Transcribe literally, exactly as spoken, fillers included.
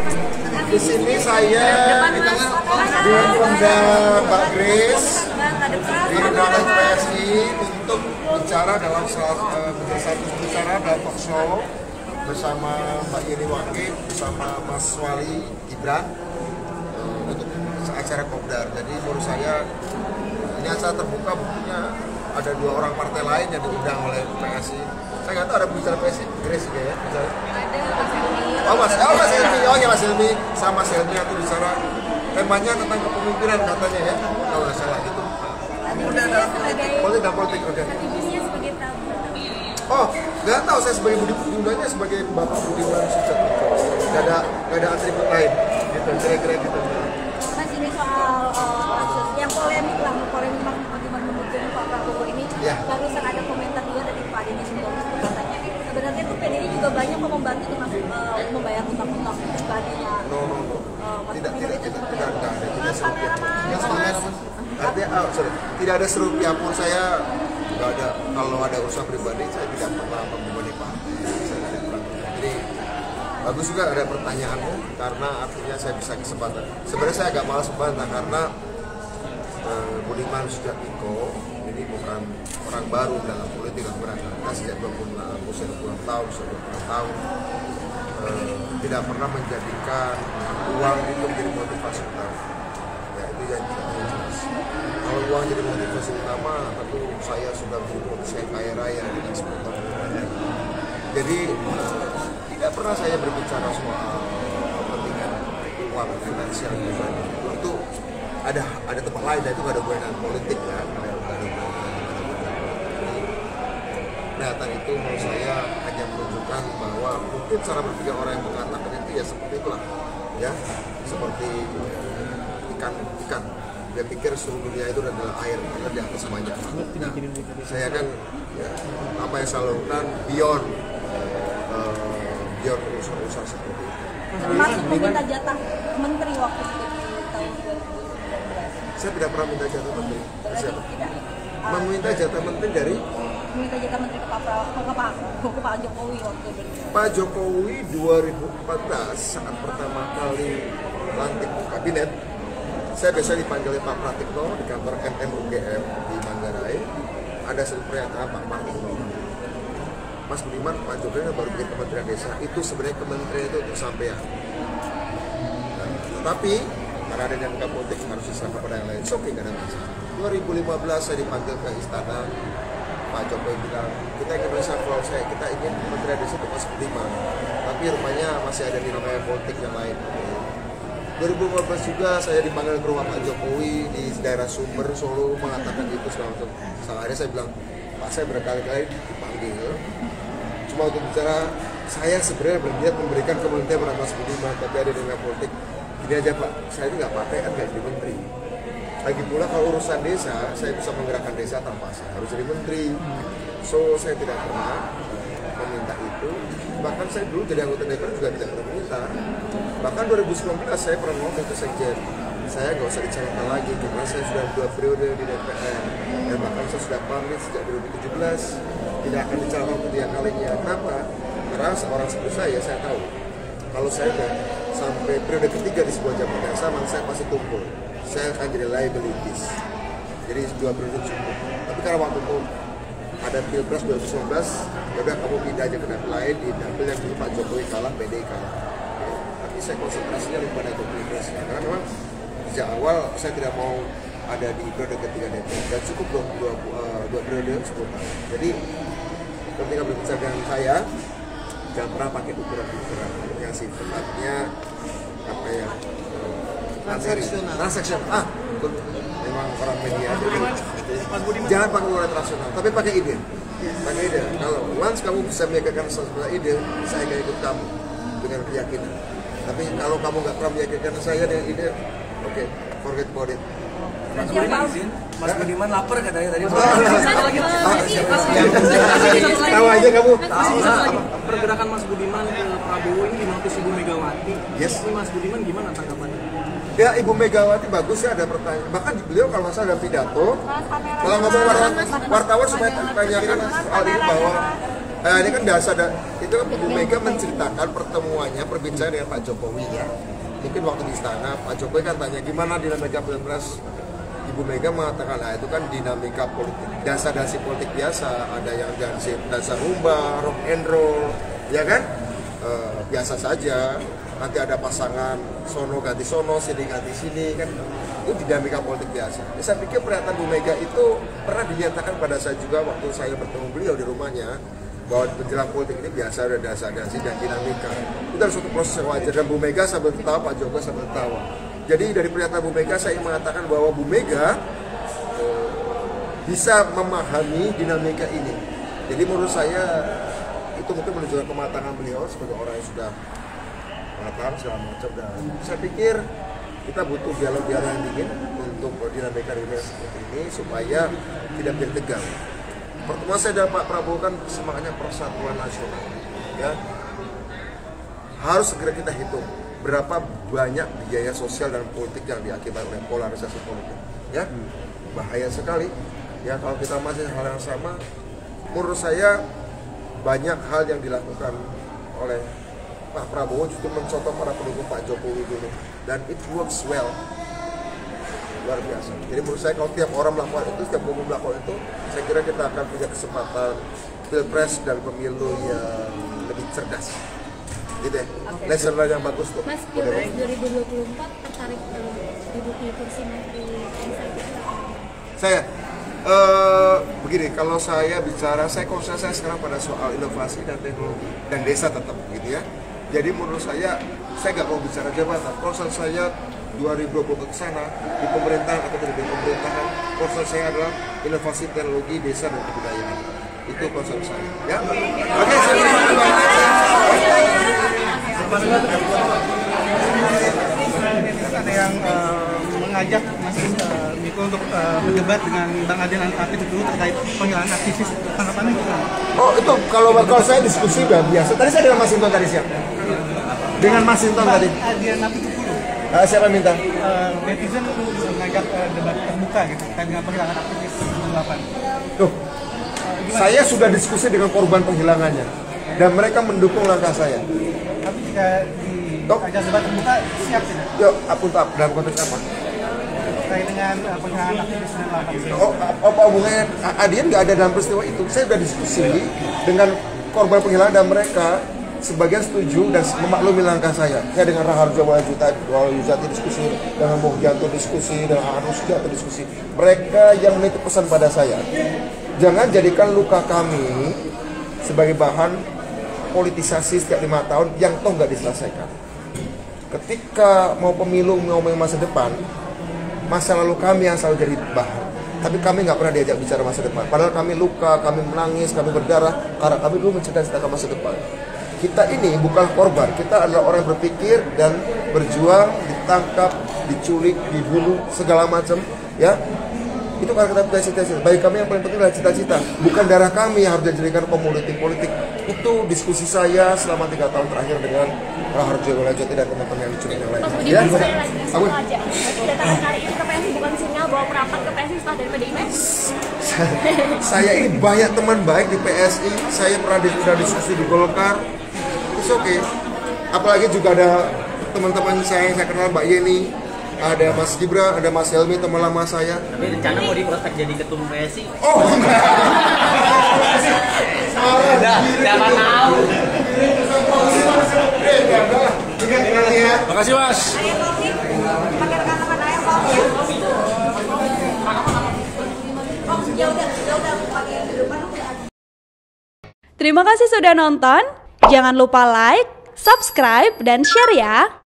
Di sini saya dengan Pemda Mbak Grace di undangan P S I untuk bicara dalam salah satu bicara dalam talk show bersama Mbak Yeni Wakil bersama Mas Wali Gibran untuk acara Kopdar. Jadi menurut saya ini acara terbuka, buktinya ada dua orang partai lain yang diundang oleh P S I. Saya nggak tahu ada bicara P S I, Grace ya? Bicara. Oh Mas, oh Mas Helmi, oh ya Mas Helmi sama Mas Helmi itu bicara temanya tentang kepemimpinan katanya ya, kalau nggak salah gitu. Politik dan politik, oke. Oh, nggak tahu saya sebagai Budi Bundanya sebagai Bapak Budiman Sujatmiko. Nggak ada nggak ada atribut lain, gitu kira-kira gitu. Mas ini soal kasus yang polemik lah, polemik bagaimana mendukung Pak Prabowo ini. Ya. Barusan ada komentar juga dari Pak Denny Simbolus katanya sebenarnya tuh P D I juga banyak kok membantu termasuk uh, membayar utang-utang pribadinya. No, no, no. Uh, tidak, tidak, tidak, tidak, tidak ada, tidak serupiah pun. Artinya, oh, sorry, tidak ada serupiah pun saya, nggak ada. Kalau ada urusan pribadi, saya tidak pernah membebani partai. Saya tidak pernah. Jadi bagus juga ada pertanyaanmu, karena artinya saya bisa kesempatan. Sebenarnya saya agak malas membantah karena uh, Budiman Sujatmiko ini bukan orang baru dalam politik dan beragama sejak dua puluh enam tahun, sudah dua puluh tahun. Uh, tidak pernah menjadikan uang itu menjadi motivasi utama. Ya, itu yang jelas. Kalau uang jadi motivasi utama, tentu saya sudah berumur, saya kaya raya dengan sepuluh tahun. Jadi uh, tidak pernah saya berbicara soal kepentingan uang finansial pribadi. Itu ada ada tempat lain, dan itu ada hubungan politik ya. Ada, ada, Data itu menurut saya hanya menunjukkan bahwa mungkin cara berpikir orang yang mengatakan itu ya seperti itulah, ya seperti ikan ikan dia pikir seluruh dunia itu adalah air karena di atas banyak. Nah, saya kan ya, apa yang saya lakukan beyond uh, beyond urusan-urusan seperti itu. Termasuk meminta jatah menteri waktu itu di tahun dua ribu sembilan belas. Saya tidak pernah minta jatah menteri. Siapa? Tidak. Meminta jatah menteri dari Meminta jatah menteri ke Pak Prabowo, ke Pak, ke Pak Jokowi waktu itu. Pak Jokowi dua ribu empat belas saat pertama kali lantik kabinet, saya biasa dipanggil Pak Pratikno di kantor M M U G M di Manggarai. Ada satu pernyataan Pak Pratikno, Mas Budiman, Pak Jokowi baru bikin Kementerian Desa, itu sebenarnya kementerian itu untuk sampean. Nah, tapi karena ada dinamika politik harus diserahkan pada yang lain. Oke, okay, nggak ada masalah. dua ribu lima belas saya dipanggil ke istana. Pak Jokowi bilang, kita ingin reshuffle saya, kita ingin Kementerian Desa itu Mas Budiman, tapi rupanya masih ada dinamika politik yang lain. dua ribu lima belas juga saya dipanggil ke rumah Pak Jokowi di daerah Sumber, Solo, mengatakan itu segala macam. Salah akhirnya saya bilang, Pak saya berkali-kali dipanggil, cuma untuk bicara, saya sebenarnya berniat memberikan kementerian pada Mas Budiman, tapi ada dinamika politik. Gini aja Pak, saya ini nggak pakai kan nggak jadi menteri. Lagi pula kalau urusan desa, saya bisa menggerakkan desa tanpa saya harus jadi menteri. So, saya tidak pernah meminta itu. Bahkan saya dulu jadi anggota D P R juga tidak pernah meminta. Bahkan dua ribu sembilan belas saya pernah ngomong ke Sekjen, saya nggak usah dicalonkan lagi karena saya sudah dua periode di D P R. Dan bahkan saya sudah pamit sejak dua ribu tujuh belas tidak akan dicalonkan ketiga kalinya. Kenapa? Karena seorang seperti saya, saya tahu kalau saya sudah sampai periode ketiga di sebuah jabatan yang sama, saya pasti tumpul. Saya akan jadi liabilities. Jadi dua periode cukup. Tapi karena waktu itu ada Pilpres dua ribu sembilan belas, ya udah kamu pindah aja ke dapil lain, di dapil yang dulu Pak Jokowi kalah, P D I kalah. Ya, tapi saya konsentrasinya lebih pada ke Pilpres. Karena memang sejak awal saya tidak mau ada di periode ketiga D P R. Dan cukup dua, dua, uh, dua periode sepuluh tahun. Jadi ketika berbicara dengan saya, jangan pernah pakai ukuran-ukuran yang sifatnya apa ya? Transaksional. Transaksional. Ah, betul. Memang orang media. Jangan pakai ukuran rasional, tapi pakai ide. Pakai ide. Kalau once kamu bisa meyakinkan sesuatu ide, saya akan ikut kamu dengan keyakinan. Tapi kalau kamu nggak pernah meyakinkan saya dengan ide, oke, okay, forget about it. Mas Budiman izin, Mas Budiman lapar katanya tadi. Tahu aja kamu. Tahu pergerakan Mas Budiman ke Prabowo ini dinotis Ibu Megawati. Yes. Ini Mas Budiman gimana tanggapannya? Ya Ibu Megawati bagus ya ada pertanyaan. Bahkan beliau kalau masa ada pidato, kalau ngomong wartawan, wartawan supaya ditanyakan soal ini bahwa Nah, ini kan dasar, itu kan Bu Mega menceritakan pertemuannya, perbincangan dengan Pak Jokowi ya. Mungkin waktu di istana, Pak Jokowi kan tanya gimana dinamika pilpres. Ibu Mega mengatakan, nah itu kan dinamika politik, dasar-dasar politik biasa. Ada yang dasar, dasar rumba, rock and roll, ya kan? E, biasa saja. Nanti ada pasangan sono ganti sono, sini ganti sini, kan? Itu dinamika politik biasa. Ya, saya pikir pernyataan Bu Mega itu pernah dinyatakan pada saya juga waktu saya bertemu beliau di rumahnya, bahwa menjelang politik ini biasa ada dasar-dasar dan dinamika. Itu adalah suatu proses yang wajar, dan Bu Mega sambil tertawa, Pak Jokowi sambil tertawa. Jadi dari pernyataan Bu Mega saya ingin mengatakan bahwa Bu Mega eh, bisa memahami dinamika ini. Jadi menurut saya itu mungkin menunjukkan kematangan beliau sebagai orang yang sudah matang segala macam, dan saya pikir kita butuh dialog-dialog yang dingin untuk dinamika ini seperti ini supaya tidak menjadi tegang. Pertemuan saya dan Pak Prabowo kan semangatnya persatuan nasional, ya. Harus segera kita hitung berapa banyak biaya sosial dan politik yang diakibatkan oleh polarisasi politik, ya. Bahaya sekali, ya kalau kita masih hal yang sama. Menurut saya banyak hal yang dilakukan oleh Pak Prabowo justru mencontoh para pendukung Pak Jokowi dulu, dan it works well. Luar biasa. Jadi menurut saya kalau tiap orang melakukan itu, tiap umum melakukan itu, saya kira kita akan punya kesempatan pilpres dan pemilu yang lebih cerdas. Gitu ya. Okay. Lesson yang bagus tuh. Mas, pilpres dua ribu dua puluh empat tertarik duduk di kursi menteri insight? Saya uh, begini, kalau saya bicara, saya konsen saya sekarang pada soal inovasi dan teknologi dan desa tetap gitu ya. Jadi menurut saya, saya nggak mau bicara jabatan. Konsen saya dua ribu dua puluh ke sana di pemerintahan atau tidak di pemerintahan, konsen saya adalah inovasi teknologi desa dan kebudayaan. Itu konsen saya. Ya, oke. Okay, saya ada yang uh, mengajak Mas uh, Miko untuk uh, berdebat dengan Bang Adian Apitupulu dulu terkait penghilangan aktivis. Tanggapannya gimana? Oh itu kalau kalau saya diskusi udah biasa. Tadi saya dengan Mas Hinton tadi siap. Dengan Mas Hinton tadi. Adian Apitupulu. Uh, siapa minta? Uh, netizen mengajak uh, debat terbuka gitu terkait dengan penghilangan aktivis delapan. Tuh, saya sudah diskusi dengan korban penghilangannya dan mereka mendukung langkah saya. Tapi jika diajak debat terbuka siap tidak? Yuk, untuk apa? Dalam konteks apa? Terkait dengan uh, penghilangan aktivis delapan. Oh, apa hubungannya? Adian nggak ada dalam peristiwa itu. Saya sudah diskusi dengan korban penghilangan dan mereka sebagian setuju dan memaklumi langkah saya. Saya dengan Raharjo Walayujati diskusi, dengan Muhyanto diskusi, dengan Anus Sugiarto diskusi. Mereka yang menitip pesan pada saya, jangan jadikan luka kami sebagai bahan politisasi setiap lima tahun yang toh nggak diselesaikan. Ketika mau pemilu, mau masa depan, masa lalu kami yang selalu jadi bahan. Tapi kami nggak pernah diajak bicara masa depan. Padahal kami luka, kami menangis, kami berdarah, karena kami dulu menceritakan masa depan. Kita ini bukan korban, kita adalah orang yang berpikir dan berjuang, ditangkap, diculik, dibunuh, segala macam, ya. Itu karena kita punya cita-cita. Bagi kami yang paling penting adalah cita-cita, bukan darah kami yang harus dijadikan komoditi politik. Itu diskusi saya selama tiga tahun terakhir dengan Raharjo Walayujati dan teman-teman yang diculik yang lain. Mas Budi, Ya, saya lagi langsung aja. Kedatangan kali ini ke P S I bukan sinyal bahwa merapat ke P S I setelah dari P D I P? Saya ini banyak teman baik di P S I. Saya pernah sudah diskusi di Golkar. It's okay. Apalagi juga ada teman-teman saya yang saya kenal, Mbak Yeni, ada Mas Gibran, ada Mas Helmi, teman lama saya. Tapi rencana mau diprotek jadi ketum P S I? Oh enggak. Udah, siapa tahu. Makasih Mas. Ayah Kofi, pakai rekan-rekan ayah Kofi. Oh ya udah, ya udah aku pakai di depan udah. Terima kasih sudah nonton. Jangan lupa like, subscribe, dan share ya.